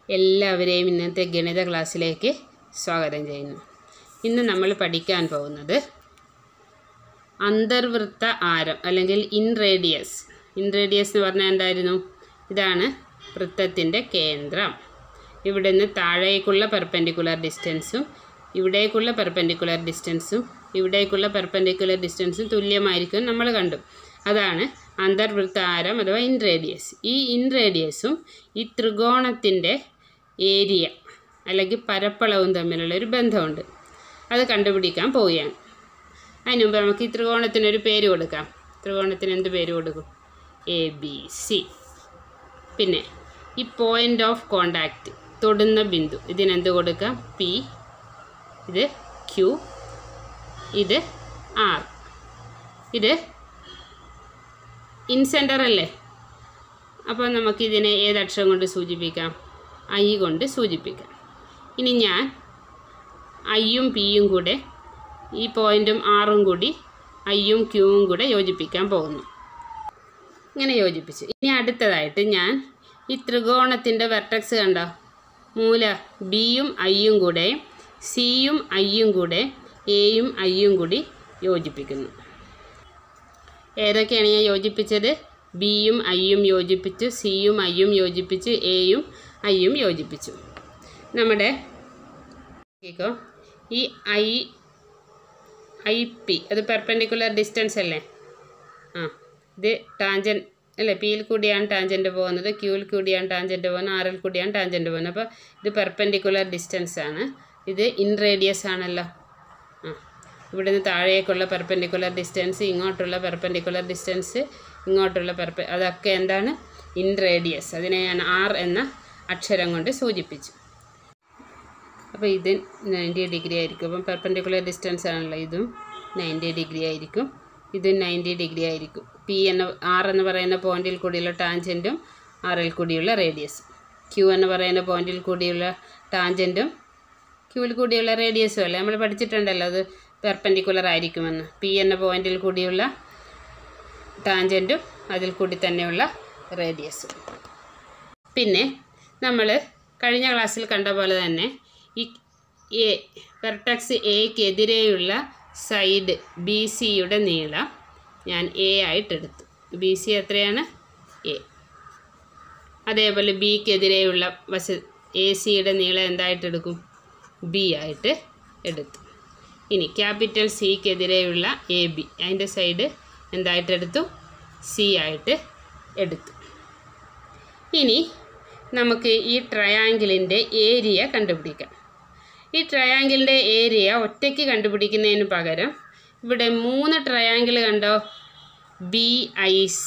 എല്ലാവരെയും ഇന്നത്തെ ഗണിത ക്ലാസ്സിലേക്ക് സ്വാഗതം ചെയ്യുന്നു. ഇന്ന് നമ്മൾ പഠിക്കാൻ പോകുന്നത് അന്തർവൃത്ത ആരം അല്ലെങ്കിൽ ഇൻറേഡിയസ്. ഇൻറേഡിയസ് എന്ന് പറഞ്ഞാൽ എന്തായിരുന്നു? ഇതാണ് വൃത്തത്തിൻ്റെ കേന്ദ്രം. ഇവിടെ നിന്ന് താഴേക്കുള്ള പെർപെൻഡിക്കുലർ ഡിസ്റ്റൻസും ഇവിടേക്കുള്ള പെർപെൻഡിക്കുലർ ഡിസ്റ്റൻസും ഇവിടേക്കുള്ള പെർപെൻഡിക്കുലർ ഡിസ്റ്റൻസും തുല്യമായിരിക്കും നമ്മൾ കണ്ടു. അതാണ് അന്തർവൃത്ത ആരം അഥവാ ഇൻറേഡിയസ്. ഈ ഇൻറേഡിയസും ഈ ത്രികോണത്തിൻ്റെ ഏരിയ അല്ലെങ്കിൽ പരപ്പളവും തമ്മിലുള്ള ഒരു ബന്ധമുണ്ട്. അത് കണ്ടുപിടിക്കാൻ പോവുകയാണ്. അതിന് മുമ്പ് നമുക്ക് ഈ ത്രികോണത്തിനൊരു പേര് കൊടുക്കാം. ത്രികോണത്തിന് എന്ത് പേര് കൊടുക്കും? ABC. പിന്നെ ഈ പോയിൻ്റ് ഓഫ് കോണ്ടാക്റ്റ്, തൊടുന്ന ബിന്ദു, ഇതിനെന്ത് കൊടുക്കാം? P. ഇത് Q. ഇത് R. ഇത് ഇൻസെൻറ്റർ അല്ലേ? അപ്പോൾ നമുക്കിതിനെ ഏതക്ഷരം കൊണ്ട് സൂചിപ്പിക്കാം? I കൊണ്ട് സൂചിപ്പിക്കാം. ഇനി ഞാൻ Iയും Pയും കൂടെ ഈ പോയിൻറ്റും Rഉം കൂടി Iയും Qവും കൂടെ യോജിപ്പിക്കാൻ പോകുന്നു. ഇങ്ങനെ യോജിപ്പിച്ചു. ഇനി അടുത്തതായിട്ട് ഞാൻ ഈ ത്രികോണത്തിൻ്റെ വെർട്ടെക്സ് കണ്ടോ? മൂല Bയും Iയും കൂടെ Cയും Iയും കൂടെ Aയും Iയും കൂടി യോജിപ്പിക്കുന്നു. ഏതൊക്കെയാണ് ഞാൻ യോജിപ്പിച്ചത്? Bയും Iയും യോജിപ്പിച്ചു, Cയും Iയും യോജിപ്പിച്ചു, Aയും Iയും യോജിപ്പിച്ചു. നമ്മുടെ ഈ IP അത് പെർപെൻഡിക്കുലർ ഡിസ്റ്റൻസ് അല്ലേ? ഇത് ടാൻജൻറ്റ് അല്ലേ? Pയിൽ കൂടിയാണ് ടാൻജൻറ്റ് പോകുന്നത്, Qയിൽ കൂടിയാണ് ടാൻജൻറ്റ് പോകുന്നത്, Rൽ കൂടിയാണ് ടാൻജൻറ്റ് പോകുന്നത്. അപ്പോൾ ഇത് പെർപെൻഡിക്കുലർ ഡിസ്റ്റൻസ് ആണ്. ഇത് ഇൻറേഡിയസ് ആണല്ലോ. ഇവിടുന്ന് താഴേക്കുള്ള പെർപെൻഡിക്കുലർ ഡിസ്റ്റൻസ്, ഇങ്ങോട്ടുള്ള പെർപെൻഡിക്കുലർ ഡിസ്റ്റൻസ്, ഇങ്ങോട്ടുള്ള അതൊക്കെ എന്താണ്? ഇൻറേഡിയസ്. അതിനെ ഞാൻ R എന്ന അക്ഷരം കൊണ്ട് സൂചിപ്പിച്ചു. അപ്പോൾ ഇത് 90 ഡിഗ്രി ആയിരിക്കും. അപ്പം പെർപെൻഡിക്കുലർ ഡിസ്റ്റൻസ് ആണല്ലോ. ഇതും 90 ഡിഗ്രി ആയിരിക്കും, ഇതും 90 ഡിഗ്രി ആയിരിക്കും. R എന്ന് പറയുന്ന പോയിന്റിൽ കൂടിയുള്ള ടാൻജൻറ്റും Rൽ കൂടിയുള്ള റേഡിയസും, Q എന്ന് പറയുന്ന പോയിന്റിൽ കൂടിയുള്ള ടാൻജൻറ്റും Qയിൽ കൂടിയുള്ള റേഡിയസും അല്ലേ? നമ്മൾ പഠിച്ചിട്ടുണ്ടല്ലോ അത് പെർപെൻഡിക്കുലർ ആയിരിക്കുമെന്ന്. P എന്ന പോയിന്റിൽ കൂടിയുള്ള ടാൻജൻറ്റും അതിൽ കൂടി തന്നെയുള്ള റേഡിയസും. പിന്നെ നമ്മൾ കഴിഞ്ഞ ക്ലാസ്സിൽ കണ്ട പോലെ തന്നെ ഈ വെർട്ടെക്സ് എക്കെതിരെയുള്ള സൈഡ് BCയുടെ നീളം ഞാൻ A ആയിട്ടെടുത്തു. BC എത്രയാണ്? A. അതേപോലെ Bക്കെതിരെയുള്ള ACയുടെ നീളം എന്തായിട്ടെടുക്കും? B ആയിട്ട് എടുത്തു. ഇനി ക്യാപിറ്റൽ Cക്കെതിരെയുള്ള AB, അതിൻ്റെ സൈഡ് എന്തായിട്ടെടുത്തു? C ആയിട്ട് എടുത്തു. ഇനി നമുക്ക് ഈ ട്രയാങ്കിളിൻ്റെ ഏരിയ കണ്ടുപിടിക്കാം. ഈ ട്രയാങ്കിളിൻ്റെ ഏരിയ ഒറ്റയ്ക്ക് കണ്ടുപിടിക്കുന്നതിന് പകരം ഇവിടെ 3 ട്രയാങ്കിൾ കണ്ടോ? BIC,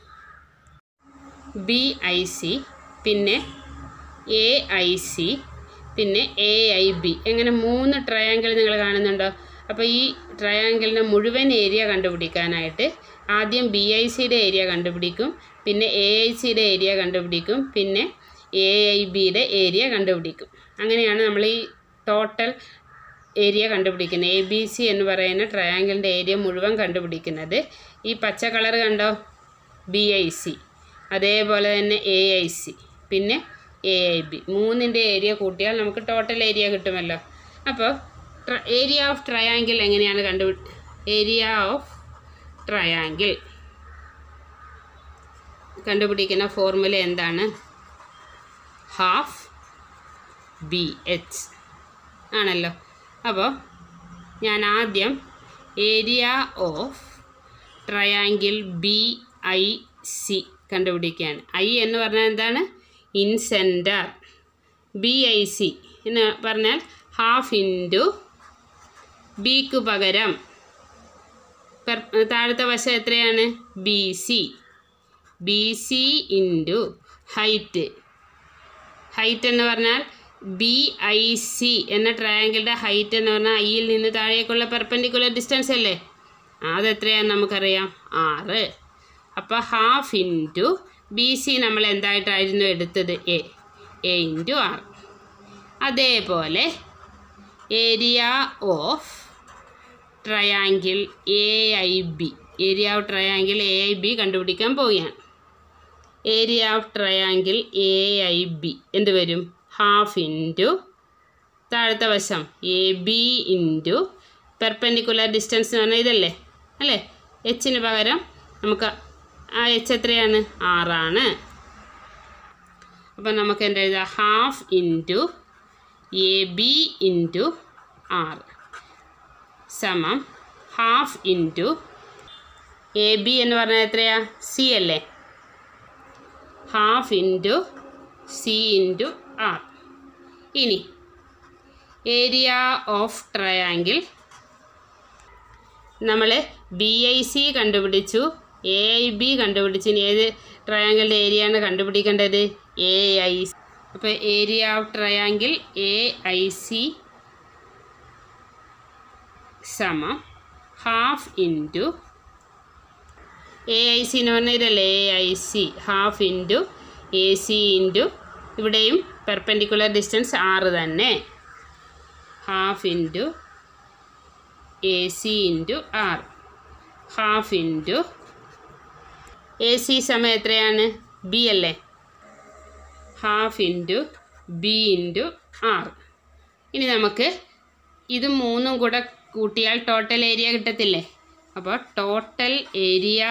പിന്നെ AIC, പിന്നെ AIB. എങ്ങനെ 3 ട്രയാങ്കിൾ നിങ്ങൾ കാണുന്നുണ്ടോ? അപ്പോൾ ഈ ട്രയാങ്കിളിൻ്റെ മുഴുവൻ ഏരിയ കണ്ടുപിടിക്കാനായിട്ട് ആദ്യം BICയുടെ ഏരിയ കണ്ടുപിടിക്കും, പിന്നെ AICയുടെ ഏരിയ കണ്ടുപിടിക്കും, പിന്നെ AIBയുടെ ഏരിയ കണ്ടുപിടിക്കും. അങ്ങനെയാണ് നമ്മൾ ഈ ടോട്ടൽ ഏരിയ കണ്ടുപിടിക്കുന്നത്. ABC എന്ന് പറയുന്ന ട്രയാങ്കിളിൻ്റെ ഏരിയ മുഴുവൻ കണ്ടുപിടിക്കുന്നത്. ഈ പച്ച കളർ കണ്ടോ? BIC, അതേപോലെ തന്നെ AIC, പിന്നെ AIB. 3ൻ്റെ ഏരിയ കൂട്ടിയാൽ നമുക്ക് ടോട്ടൽ ഏരിയ കിട്ടുമല്ലോ. അപ്പോൾ ഏരിയ ഓഫ് ട്രയാങ്കിൾ എങ്ങനെയാണ് ഏരിയ ഓഫ് ട്രയാങ്കിൾ കണ്ടുപിടിക്കുന്ന ഫോർമുല എന്താണ്? ½ BH ആണല്ലോ. അപ്പോൾ ഞാൻ ആദ്യം ഏരിയ ഓഫ് ട്രയാങ്കിൾ BIC കണ്ടുപിടിക്കുകയാണ്. I എന്ന് പറഞ്ഞാൽ എന്താണ്? ഇൻസെൻറ്റർ. BIC എന്ന് പറഞ്ഞാൽ ½ ഇൻറ്റു Bക്ക് പകരം താഴത്തെ വശം എത്രയാണ്? BC into height. ഹൈറ്റ് എന്ന് പറഞ്ഞാൽ BIC എന്ന ട്രയാങ്കിളുടെ ഹൈറ്റ് എന്ന് പറഞ്ഞാൽ Iയിൽ നിന്ന് താഴേക്കുള്ള പെർപെൻഡിക്കുലർ ഡിസ്റ്റൻസ് അല്ലേ? അതെത്രയാണെന്ന് നമുക്കറിയാം, 6. അപ്പോൾ ½ ഇൻറ്റു BC നമ്മൾ എന്തായിട്ടായിരുന്നു എടുത്തത്? A into R. അതേപോലെ area of triangle AIB, area of triangle AIB കണ്ടുപിടിക്കാൻ പോവുകയാണ്. ഏരിയ ഓഫ് ട്രയാങ്കിൾ AIB എന്ത് വരും? ഹാഫ് ഇൻറ്റു താഴത്തെ വശം A B into perpendicular distance എന്ന് പറഞ്ഞാൽ ഇതല്ലേ അല്ലേ. എച്ചിന് പകരം നമുക്ക് ആ എച്ച് എത്രയാണ് 6 ആണ്. അപ്പം നമുക്ക് എന്താ എഴുതാം, half into A B into 6 സമം ഹാഫ് ഇൻറ്റു എ ബി എന്ന് പറഞ്ഞാൽ എത്രയാ, സി അല്ലേ, half into C into R. ഇനി ഏരിയ ഓഫ് ട്രയാങ്കിൾ നമ്മൾ ബി ഐ സി കണ്ടുപിടിച്ചു, എ ഐ ബി കണ്ടുപിടിച്ചു. ഇനി ഏത് ട്രയാങ്കിളിൻ്റെ ഏരിയയാണ് കണ്ടുപിടിക്കേണ്ടത്, എ ഐ സി. അപ്പോൾ area of triangle A I C സമം half into A I C എന്ന് പറഞ്ഞാൽ ഇതല്ലേ A I C, half into A C into ഇവിടെയും പെർപെൻഡിക്കുലർ ഡിസ്റ്റൻസ് 6 തന്നെ, half into A C into R, half into A C സമയം എത്രയാണ്, B അല്ലേ, half into B into R. ഇനി നമുക്ക് ഇത് മൂന്നും കൂടെ കൂട്ടിയാൽ ടോട്ടൽ ഏരിയ കിട്ടത്തില്ലേ. അപ്പോൾ ടോട്ടൽ ഏരിയ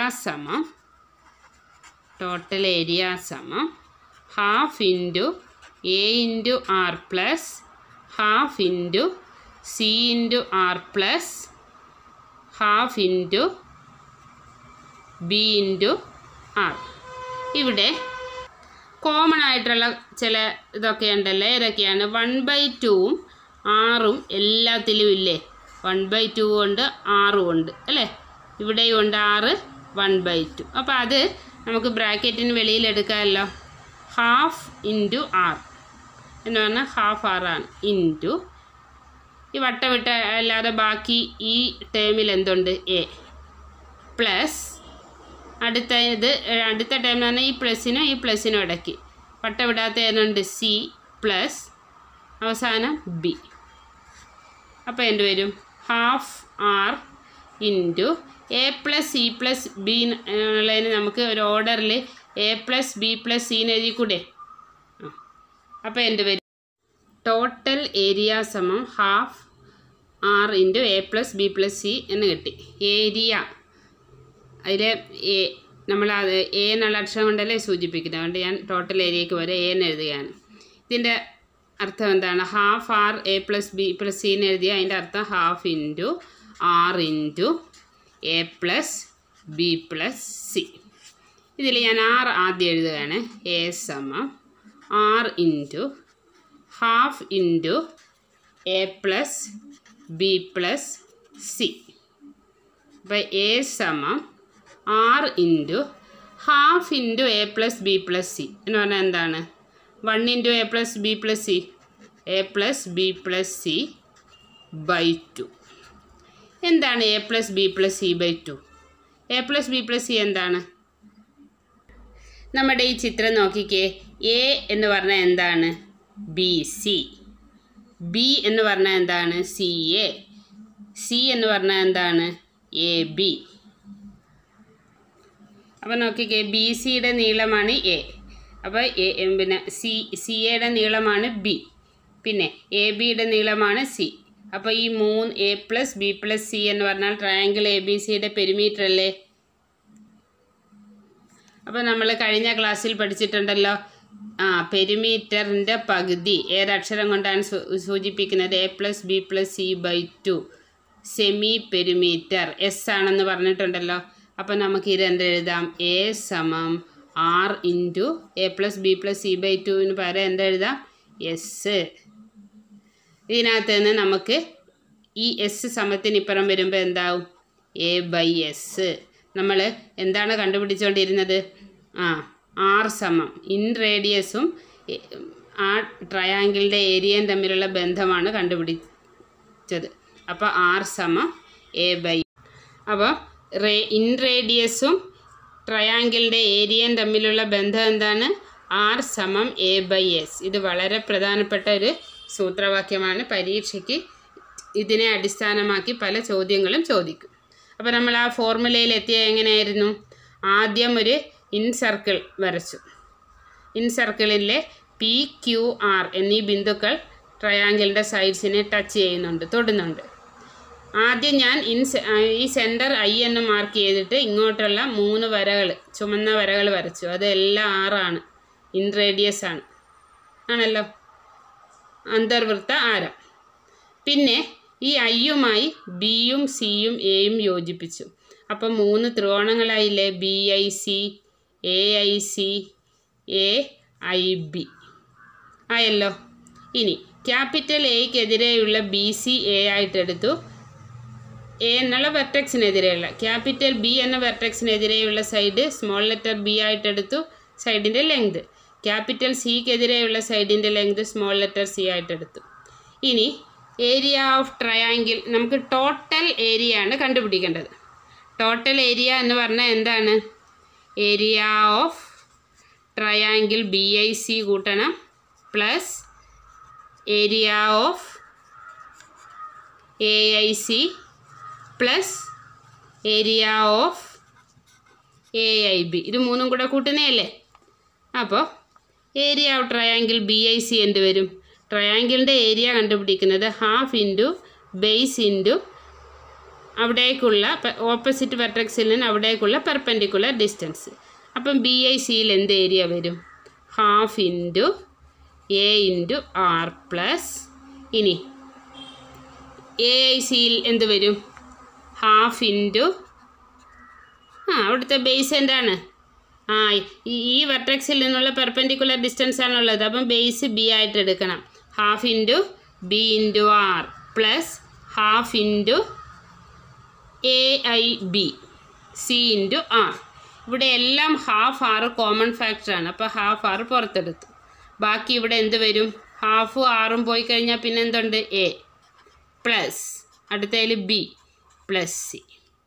സമം half into A into R plus half into C into R plus half into B into R. ഇവിടെ കോമൺ ആയിട്ടുള്ള ചില ഇതൊക്കെ ഉണ്ടല്ലോ, ഏതൊക്കെയാണ്, 1/2ഉം 6ഉം എല്ലാത്തിലും ഇല്ലേ, 1/2 ഉണ്ട് 6 ഉണ്ട് അല്ലേ, ഇവിടെയും ഉണ്ട് 6 1/2. അപ്പോൾ അത് നമുക്ക് ബ്രാക്കറ്റിന് വെളിയിലെടുക്കാമല്ലോ. ഹാഫ് ഇൻറ്റു ആർ എന്ന് പറഞ്ഞാൽ ഹാഫ് ആറാണ് ഇൻറ്റു ഈ വട്ടവിട്ട അല്ലാതെ ബാക്കി ഈ ടേമിൽ എന്തുണ്ട്, എ പ്ലസ് അടുത്ത ടേം എന്ന് പറഞ്ഞാൽ ഈ പ്ലസിനും ഇടയ്ക്ക് വട്ടവിടാത്ത ഏതുണ്ട്, സി പ്ലസ് അവസാനം ബി. അപ്പോൾ എന്ത് വരും, half R into A plus C plus B എന്നുള്ളതിന് നമുക്ക് ഒരു ഓർഡറിൽ എ പ്ലസ് ബി പ്ലസ് സീന്ന് എഴുതിക്കൂടെ. അപ്പോൾ എന്ത് വരും, ടോട്ടൽ ഏരിയ സമം half R into A plus B plus C എന്ന് കിട്ടി. ഏരിയ അതിൽ എ നമ്മളത് എ എന്നുള്ള അക്ഷരം കൊണ്ടല്ലേ സൂചിപ്പിക്കുന്നത്, അതുകൊണ്ട് ഞാൻ ടോട്ടൽ ഏരിയയ്ക്ക് വരെ എ എന്ന് എഴുതുകയാണ്. ഇതിൻ്റെ അർത്ഥം എന്താണ്, half R A plus B plus C എന്ന് എഴുതിയാൽ അതിൻ്റെ അർത്ഥം half into R into A plus B plus C. ഇതിൽ ഞാൻ ആർ ആദ്യം എഴുതുകയാണ്, എ സമം R into half into A plus B plus C. അപ്പോൾ എ സമം R into half into A plus B plus C എന്ന് പറഞ്ഞാൽ എന്താണ്, 1 into A plus B plus C, A plus B plus C by 2. എന്താണ് A plus B plus C by 2? A plus B plus C എന്താണ്, നമ്മുടെ ഈ ചിത്രം നോക്കിക്കേ. A എന്ന് പറഞ്ഞാൽ എന്താണ്, ബി സി, ബി എന്ന് പറഞ്ഞാൽ എന്താണ്, സി എ, സി എന്ന് പറഞ്ഞാൽ എന്താണ്, എ ബി. അപ്പോൾ നോക്കിക്കേ, ബി സിയുടെ നീളമാണ് എ, അപ്പോൾ പിന്നെ സി എയുടെ നീളമാണ് ബി, പിന്നെ എ ബിയുടെ നീളമാണ് സി. അപ്പോൾ ഈ A plus B plus C എന്ന് പറഞ്ഞാൽ ട്രയാങ്കിൾ എ ബി സിയുടെ പെരിമീറ്റർ അല്ലേ. അപ്പോൾ നമ്മൾ കഴിഞ്ഞ ക്ലാസ്സിൽ പഠിച്ചിട്ടുണ്ടല്ലോ, പെരിമീറ്ററിൻ്റെ പകുതി ഏതക്ഷരം കൊണ്ടാണ് സൂചിപ്പിക്കുന്നത്, A plus B plus C by 2, semi perimeter S ആണെന്ന് പറഞ്ഞിട്ടുണ്ടല്ലോ. അപ്പോൾ നമുക്ക് ഇതെന്ത് എഴുതാം, എ സമം R into A plus B plus C by 2ന് പകരം എന്തെഴുതാം, എസ്. ഇതിനകത്ത് നിന്ന് നമുക്ക് ഈ എസ് സമത്തിനിപ്പുറം വരുമ്പോൾ എന്താവും, എ ബൈ എസ്. നമ്മൾ എന്താണ് കണ്ടുപിടിച്ചുകൊണ്ടിരുന്നത്, ആർ സമം ഇൻ റേഡിയസും ആ ട്രയാങ്കിളിൻ്റെ ഏരിയയും തമ്മിലുള്ള ബന്ധമാണ് കണ്ടുപിടിച്ചത്. അപ്പോൾ ആർ സമം എ ബൈ. അപ്പോൾ ഇൻ റേഡിയസും ട്രയാങ്കിളിൻ്റെ ഏരിയയും തമ്മിലുള്ള ബന്ധം എന്താണ്, ആർ സമം എ ബൈ എസ്. ഇത് വളരെ പ്രധാനപ്പെട്ട ഒരു സൂത്രവാക്യമാണ്. പരീക്ഷയ്ക്ക് ഇതിനെ അടിസ്ഥാനമാക്കി പല ചോദ്യങ്ങളും ചോദിക്കും. അപ്പോൾ നമ്മൾ ആ ഫോർമുലയിൽ എത്തിയ എങ്ങനെയായിരുന്നു, ആദ്യം ഒരു ഇൻ സർക്കിൾ വരച്ചു. ഇൻ സർക്കിളിലെ പി ക്യു ആർ എന്നീ ബിന്ദുക്കൾ ട്രയാങ്കിളിൻ്റെ സൈഡ്സിനെ ടച്ച് ചെയ്യുന്നുണ്ട്, തൊടുന്നുണ്ട്. ആദ്യം ഞാൻ ഈ സെൻറ്റർ ഐ എന്ന് മാർക്ക് ചെയ്തിട്ട് ഇങ്ങോട്ടുള്ള 3 വരകൾ, ചുമന്ന വരകൾ വരച്ചു. അതെല്ലാം 6ആണ്, ഇൻ റേഡിയസ് ആണ്, ആണല്ലോ, അന്തർവൃത്ത ആരം. പിന്നെ ഈ ഐയുമായി ബിയും സിയും എയും യോജിപ്പിച്ചു. അപ്പം 3 ത്രികോണങ്ങളായില്ലേ, B I C, A I C, A I B ആയല്ലോ. ഇനി ക്യാപിറ്റൽ എയ്ക്കെതിരെയുള്ള ബി സി എ ആയിട്ടെടുത്തു. എ എന്നുള്ള വെർട്ടെക്സിനെതിരെയുള്ള, ക്യാപിറ്റൽ ബി എന്ന വെർട്ടെക്സിനെതിരെയുള്ള സൈഡ് സ്മോൾ ലെറ്റർ ബി ആയിട്ടെടുത്തു, സൈഡിൻ്റെ ലെങ്ത്. ക്യാപിറ്റൽ സിക്കെതിരെയുള്ള സൈഡിൻ്റെ ലെങ്ത് സ്മോൾ ലെറ്റർ സി ആയിട്ടെടുത്തു. ഇനി ഏരിയ ഓഫ് ട്രയാങ്കിൾ, നമുക്ക് ടോട്ടൽ ഏരിയ ആണ് കണ്ടുപിടിക്കേണ്ടത്. ടോട്ടൽ ഏരിയ എന്ന് പറഞ്ഞാൽ എന്താണ്? Area of triangle B I C കൂട്ടണം plus area of A I C plus area of A I B. ഇത് 3 കൂടെ കൂട്ടുന്നതല്ലേ. അപ്പോൾ area of triangle B I C എന്ത് വരും? ട്രയാങ്കിളിൻ്റെ ഏരിയ കണ്ടുപിടിക്കുന്നത് ഹാഫ് ഇൻറ്റു ബേസ് ഇൻറ്റു അവിടേക്കുള്ള ഓപ്പോസിറ്റ് വെർട്ടെക്സിൽ നിന്ന് അവിടേക്കുള്ള പെർപെൻഡിക്കുലർ ഡിസ്റ്റൻസ്. അപ്പം ബി ഐ സിയിൽ എന്ത് ഏരിയ വരും? Half into A into R plus, ഇനി എ ഐ സിയിൽ എന്ത് വരും? ഹാഫ് ഇൻറ്റു അവിടുത്തെ ബേസ് എന്താണ്? ഈ വെർട്ടെക്സിൽ നിന്നുള്ള പെർപെൻഡിക്കുലർ ഡിസ്റ്റൻസ് ആണുള്ളത്. അപ്പം ബേസ് ബി ആയിട്ട് എടുക്കണം. Half into B into R plus half into A I B C into R. ഇവിടെ എല്ലാം ഹാഫ് ആറ് കോമൺ ഫാക്ടറാണ്. അപ്പോൾ ഹാഫ് ആറ് പുറത്തെടുത്തു. ബാക്കി ഇവിടെ എന്ത് വരും? ഹാഫും ആറും പോയി കഴിഞ്ഞാൽ പിന്നെ എന്തുണ്ട്? എ പ്ലസ് അടുത്തതിൽ B plus C.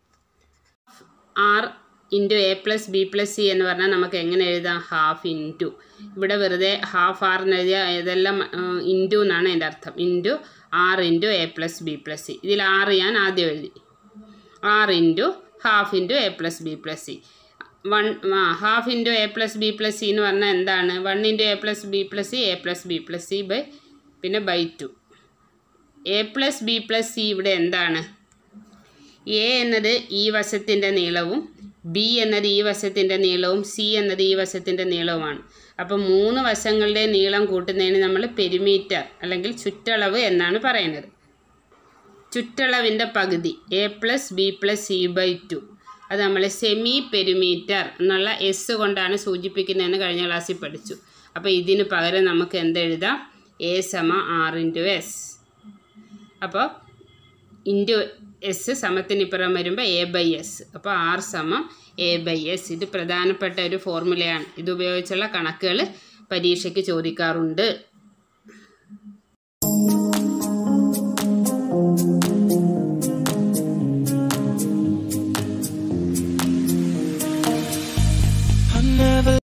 R into A plus B plus C എന്ന് പറഞ്ഞാൽ നമുക്ക് എങ്ങനെ എഴുതാം? ഹാഫ് ഇൻറ്റു, ഇവിടെ വെറുതെ ഹാഫ് ആർ എന്ന് എഴുതിയാൽ ഇതെല്ലാം ഇൻറ്റു എന്നാണ് എൻ്റെ അർത്ഥം. Into R into A plus B plus C. ഇതിൽ ആറ് ഞാൻ ആദ്യം എഴുതി. R into half into A plus B plus C. Half into A plus B plus C എന്ന് പറഞ്ഞാൽ എന്താണ്? 1 into A plus B plus C, A plus B plus C by പിന്നെ by 2. A plus B plus C ഇവിടെ എന്താണ്? A എന്നത് ഈ വശത്തിൻ്റെ നീളവും B എന്നത് ഈ വശത്തിൻ്റെ നീളവും സി എന്നത് ഈ വശത്തിൻ്റെ നീളവുമാണ്. അപ്പോൾ 3 വശങ്ങളുടെ നീളം കൂട്ടുന്നതിന് നമ്മൾ പെരിമീറ്റർ അല്ലെങ്കിൽ ചുറ്റളവ് എന്നാണ് പറയുന്നത്. ചുറ്റളവിൻ്റെ പകുതി A plus B plus C by 2, അത് നമ്മൾ സെമി പെരിമീറ്റർ എന്നുള്ള എസ് കൊണ്ടാണ് സൂചിപ്പിക്കുന്നതെന്ന് കഴിഞ്ഞ ക്ലാസ്സിൽ പഠിച്ചു. അപ്പോൾ ഇതിന് പകരം നമുക്ക് എന്തെഴുതാം? എ സമ ആർ ഇൻറ്റു എസ്. അപ്പോൾ ഇൻറ്റു എസ് സമത്തിനിപ്പുറം വരുമ്പോൾ എ ബൈ എസ്. അപ്പോൾ ആർ സമം എ ബൈ എസ്. ഇത് പ്രധാനപ്പെട്ട ഒരു ഫോർമുലയാണ്. ഇതുപയോഗിച്ചുള്ള കണക്കുകൾ പരീക്ഷയ്ക്ക് ചോദിക്കാറുണ്ട്.